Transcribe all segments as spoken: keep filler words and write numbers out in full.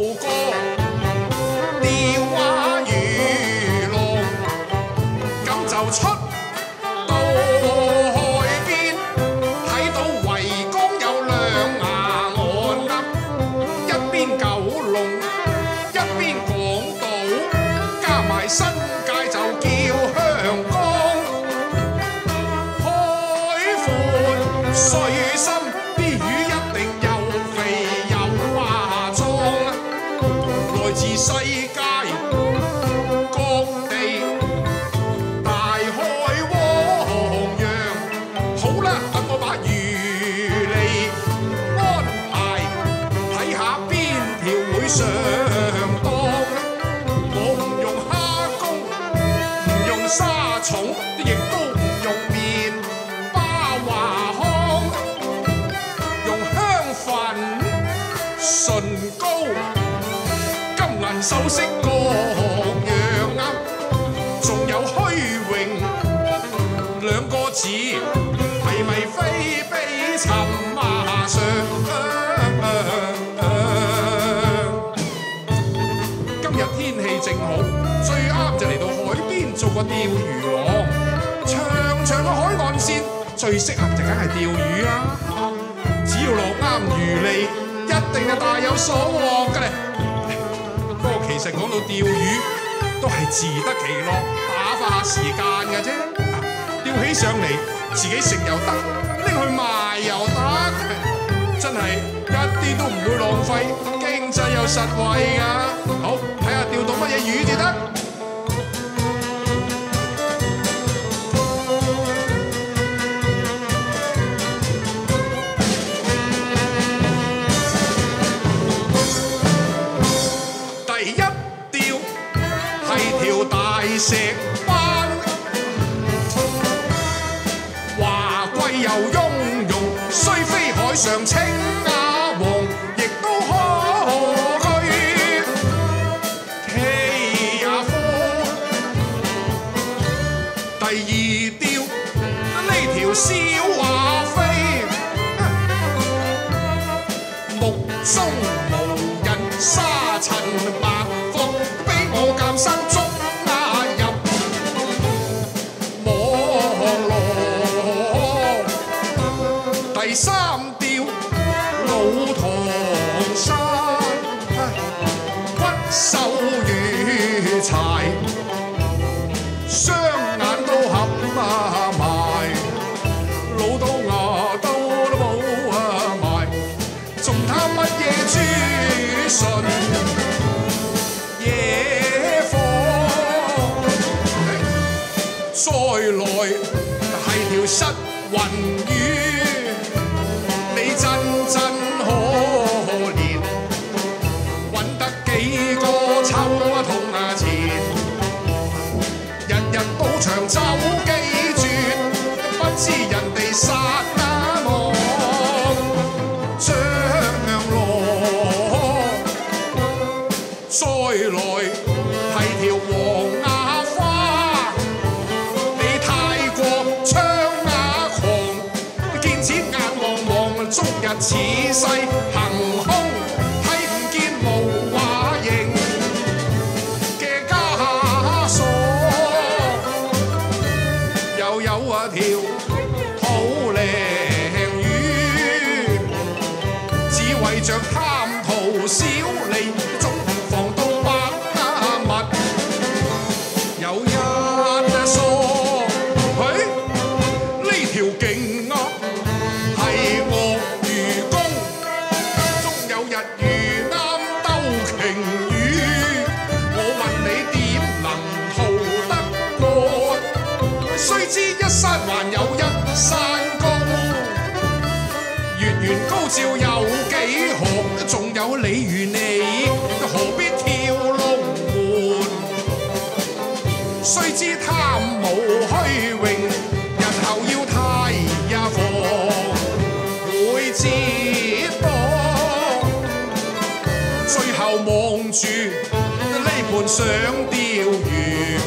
歌，釣蛙魚浪，咁就出到海邊，睇到維港有兩牙岸啊，一邊九龍，一邊港島，加埋新界就叫香港。海闊水深，啲魚一定又肥又話壯啊！來自世界各地大海汪洋。好啦，等我把魚嚟安排，睇下邊條會上當。我唔用蝦公，唔用沙蟲，亦都唔用麵巴華康，用香粉、唇膏、金銀首飾各樣啊，仲有虛榮兩個字，係咪非比尋馬上？今日天氣正好，最啱就嚟到海邊做個釣魚王。長長嘅海岸線最適合就梗係釣魚啦。只要落啱魚餌，一定係大有所獲㗎咧。不過其實講到釣魚，都係自得其樂，打發下時間㗎啫。釣起上嚟，自己食又得，拎去賣又得，真係一啲都唔會浪費，經濟又實惠㗎。好，睇下釣到乜嘢魚至得。第一釣係條大石斑，華貴又雍容，雖非海上青蛙王，亦都可居奇亞科。第二釣呢條小華飛，目中無人沙塵白霍，俾我鑑生捉鴨入網羅。第三釣老唐山，骨瘦如柴，雙眼都合埋，老到牙都都冇埋，仲貪乜嘢豬筍野火？再來係條失魂魚，你真真可憐，揾得幾個秋痛啊錢，日日賭場走幾轉，不知人哋殺哪望將羅。再來係條黃牙花，你太過槍牙狂，見錢眼望望，終日似世行兇，睇唔見無話形嘅枷鎖。又有啊條土鯪魚，只為着貪圖小利，總防到百物。有一梳，嘿，呢條勁啊，係鱷魚公，終有日遇啱兜鯨魚。我問你點能逃得過？須知一山還有一山高，月圓高照有幾何？仲有你與你，何必跳龍門？須知貪慕虛榮，日後要太也防會折墮。最後望住呢盤想釣魚，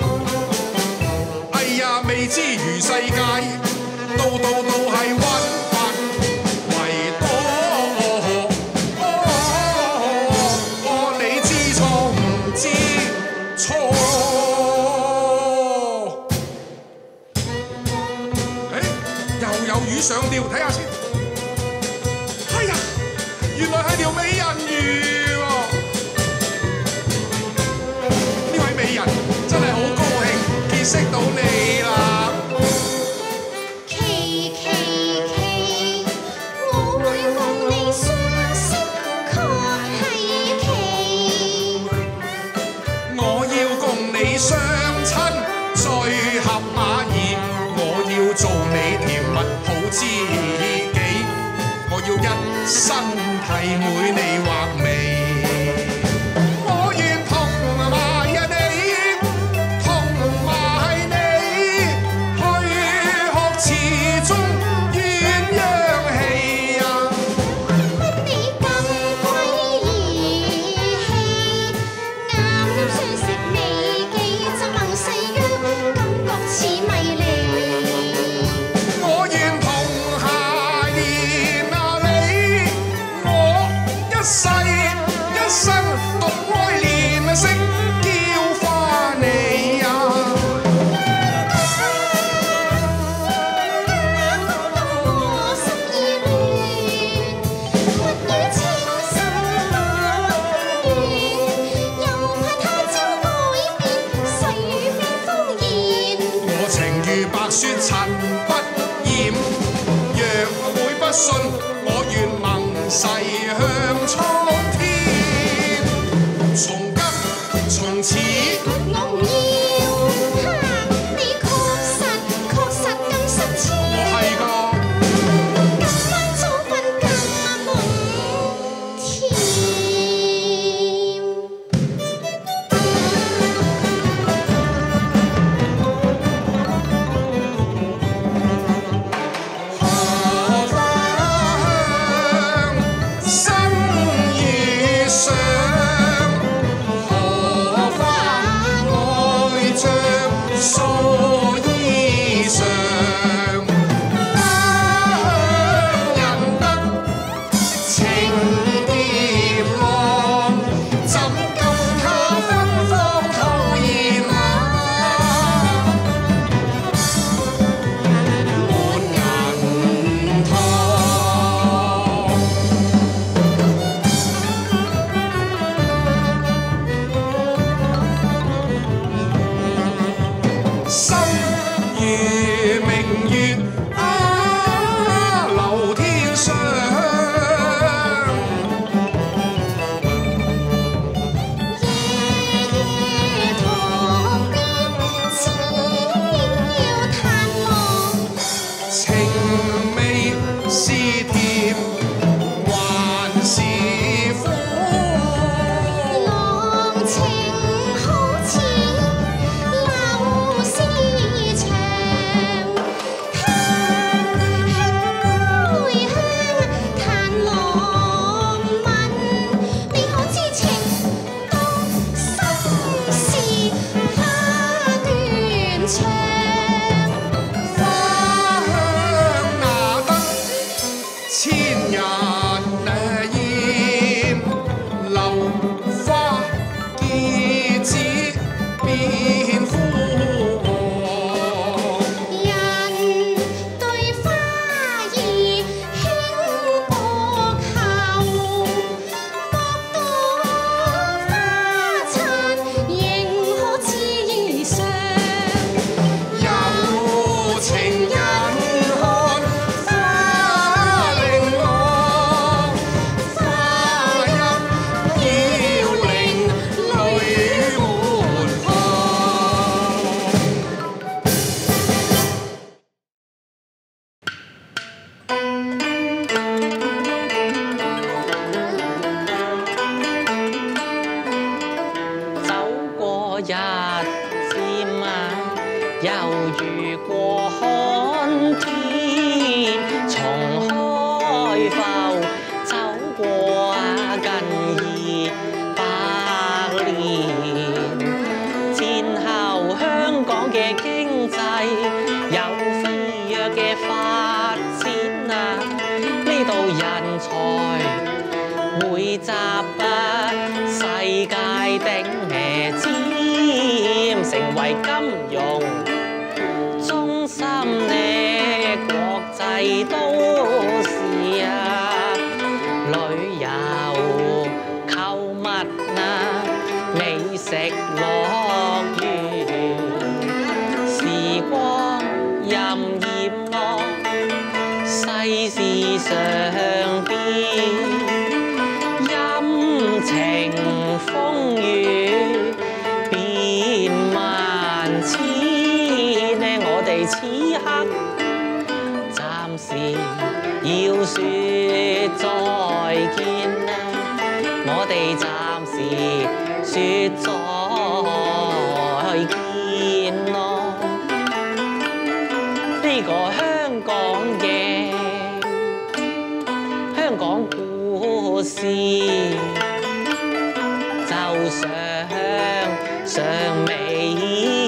哎呀，未知如世界，度度都係溫法為多。 水上釣，睇下先。哎呀，原來係條美人魚喎！呢位美人真係好高興結識到你啦！ 琪琪琪，我會共你相識，確係奇。 我要共你相親，最合馬兒。我要做你甜蜜好知己，我要一生替每你畫眉。我願同埋你，同埋你，去學詞中鴛鴦戲啊！ 乜你咁鬼義氣，啱啱相識未幾，就盟誓約，感覺似迷離。 我願同下言啊你，我一世一生獨愛憐惜叫花你啊！ 我心意亂，蜜語情深遠，又怕他朝改變，細語變謊言。 我情如白雪塵不染，若會不信，我願盟誓向蒼天。從今從此， 我唔要，哈！你確實確實更實踐。 我係個。 今晚早瞓更夢甜。 荷花香，心遇上，荷花愛像素衣裳，花香人得情疊浪，怎禁他芬芳吐艷啊！滿銀塘。心如明月啊，流天上。 夜夜塘邊，只要探望。 情味是甜還是苦？ 浪情好似流絲長，香香回香嘆浪漫，你可知情到心事花斷腸。 花香拿得千人厭，流花結子變枯黃。 人對花兒輕薄後，莫道花殘仍可似衣裳。 有情人看花令我，花音要令淚滿眶。 走過日漸啊，猶如過看天，從開埠走過啊近二百年，戰後香港嘅經濟有飛躍嘅發展啊，呢度人才匯集啊，世界頂誒尖，成為金融中心啊，美食樂園，時光任艷樂，世事上變，陰晴風雨變萬千呢，我哋此刻暫時要説再見啦，我哋暫時説再見咯。呢個香港嘅香港故事，就像尚未